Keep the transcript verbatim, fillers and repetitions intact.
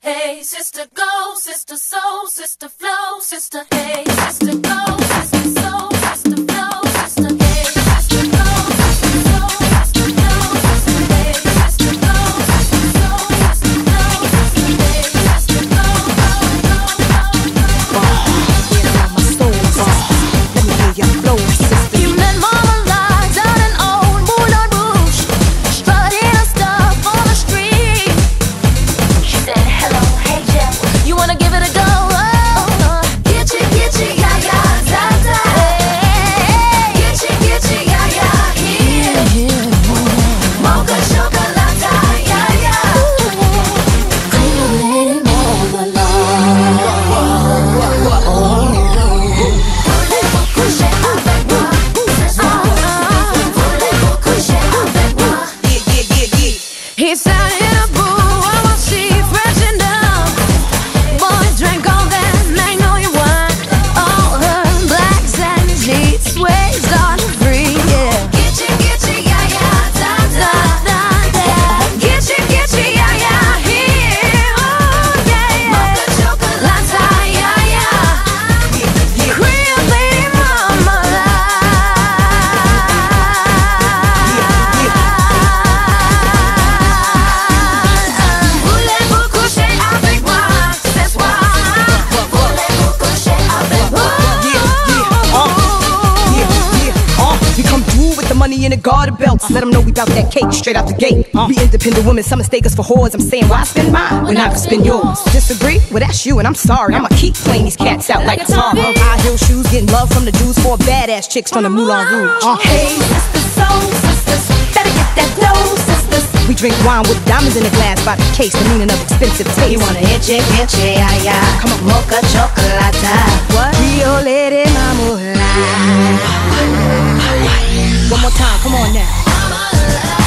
Hey, sister, go, sister, soul, sister, flow, sister, hey, sister, go, sister, soul, sister, flow, sister, hey, sister, go, sister, soul, sister, flow, sister, hey, sister, go, sister, soul, sister, flow, sister, hey, sister, go, go, go, go, go. Get out my soul, sisters. Let me hear your flow, sister. You met Mama Lies out in old Moulin Rouge, strutting her stuff on the street. She said, hello, hey, Jeff, you wanna give it a go? Oh, get you, get you, yeah, yeah, da, da. Hey, get you, get you, yeah, yeah, here. Mocha chocolate, yeah, yeah. Clean your lady, Mama Voulez-vous coucher avec moi ce soir? Voulez-vous coucher avec moi? Yeah, yeah, yeah, yeah. He sat in a pool while she freshened up. Boy drank all that magnolia wine. All her black satin sheets waves on free, yeah. Get you, get you, yeah, yeah, da, da, da, da. Get you, get you, yeah, yeah, here. Oh, yeah, yeah. Mocha chocolate, yeah, yeah. Cream lady mama Voulez-vous coucher avec moi ce soir? Voulez-vous coucher avec moi? Yeah, yeah, uh, we come through with the money in the garter belts. Let them know we bout that cake straight out the gate. Uh, we independent women, some mistake us for whores. I'm saying, why spend mine when I can spend yours? Disagree? Well, that's you, and I'm sorry. I'ma keep playing these cats out like a guitar. Uh, high heel shoes, getting love from the dudes, four badass chicks from the Moulin Rouge. Uh, Hey, sisters, soul sisters, better get that dough, sisters. we drink wine with diamonds in the glass by the case, the meaning of expensive taste. You wanna itchy, itchy, yeah, yeah. Come on. Mocha chocolate. What? Rio lady, mama. One more time, come on now.